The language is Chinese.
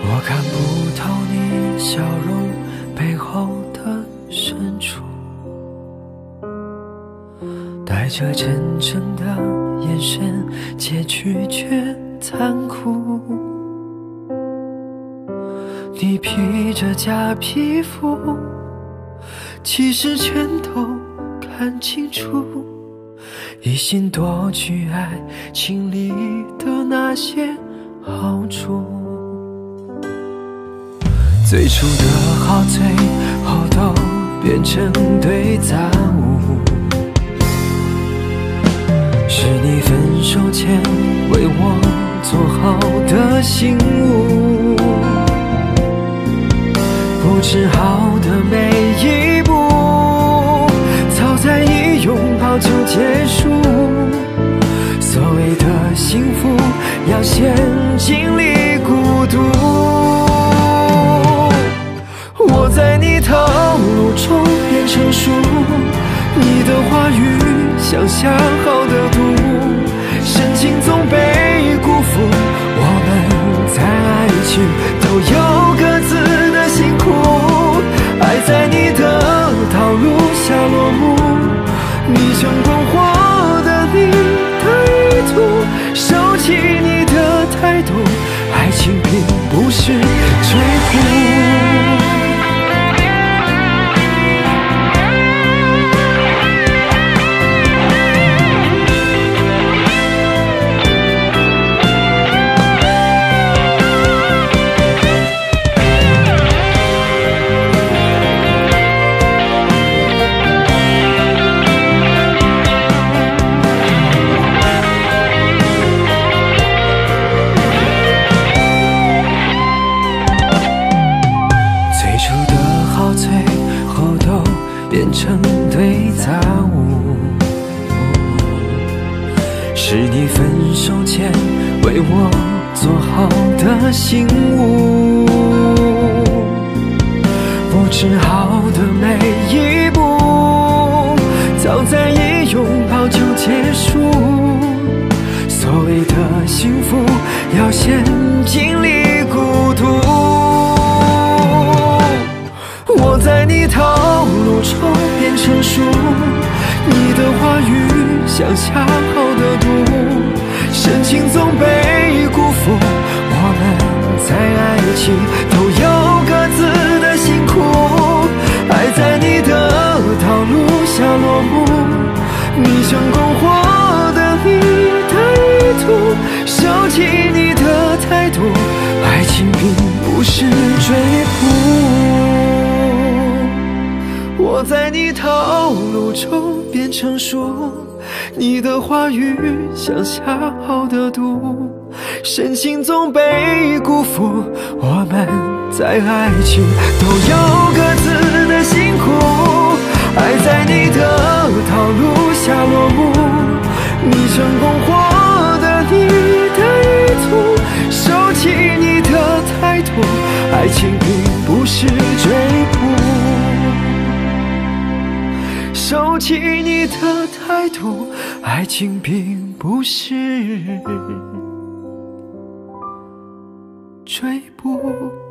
我看不透你笑容背后的深处，带着真正的眼神，结局却残酷。你披着假皮肤，其实全都看清楚，一心夺取爱情里的那些好处。最初的好，最后都变成堆杂物，是你分手前为我做好的信物，不知好的每一步，早在一拥抱就结束。所谓的幸福，要先经历孤独。我在你套路中变成熟，你的话语像下好的毒，深情总被辜负。我们在爱情都有各自的辛苦，爱在你的套路下落幕，你成功获得你的意图，收起你的态度，爱情并不是追捕。变成堆杂物，是你分手前为我做好的信物，不知好的每一步，早在一拥抱就结束。所谓的幸福，要先经历孤独。我在你套路中变成熟，你的话语像下好的毒，深情总被辜负。我们在爱情都有各自的辛苦，爱在你的套路下落幕，你成功获得你的意图，收起你的态度，爱情并不是追捕。我在你套路中变成熟，你的话语像下好的毒，深情总被辜负。我们在爱情都有各自的辛苦，爱在你的套路下落幕，你成功获得你的意图，收起你的态度，爱情并不是追捕。收起你的态度，爱情并不是追捕。